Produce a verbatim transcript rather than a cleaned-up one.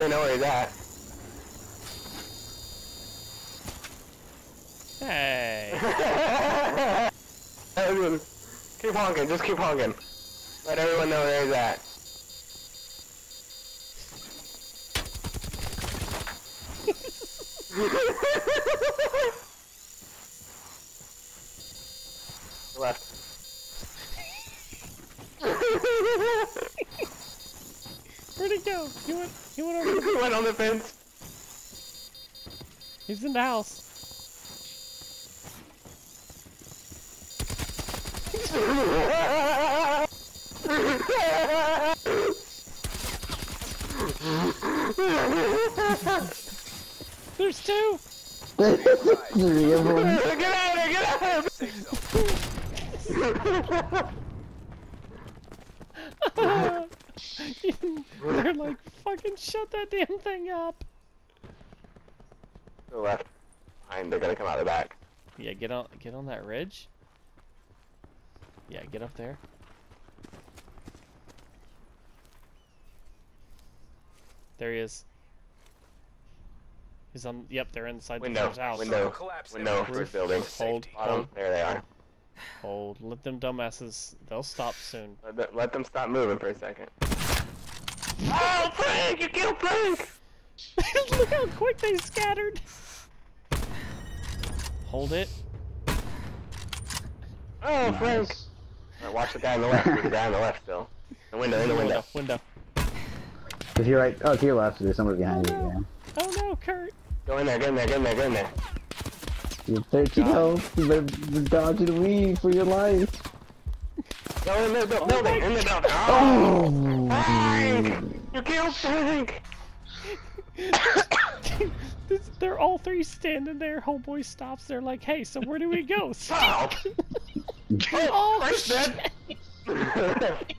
I know where he's at. Hey. Keep honking, just keep honking. Let everyone know where he's at. Left. Where'd he go? He went, he went over. He went on the fence. He's in the house. There's two! Three of them. Get out of here, get out of here! They're like, fucking shut that damn thing up! To the left. Behind, they're gonna come out the back. Yeah, get on, get on that ridge. Yeah, get up there. There he is. He's on. Yep, they're inside Window, the house. window, window, first building. Hold, Bottom, hold, there they are. hold. Let them dumbasses. They'll stop soon. Let them, let them stop moving for a second. Oh, Frank! You killed Frank! Look how quick they scattered. Hold it. Oh, Nice. Frank! Alright, watch the guy on the left. There's a guy on the left still. The window, in the window. Window. To your right, oh, to your left, there's somebody behind Oh, you. no. Oh no, Kurt! Go in there, get in there, get in there, get in there. You have thirteen health. You better dodge and weave for your life. Go in the bu Oh building, my in the building. Oh! Frank! You killed Frank! This, they're all three standing there. Homeboy stops. They're like, "Hey, so where do we go?" Oh! Oh, Frank's dead!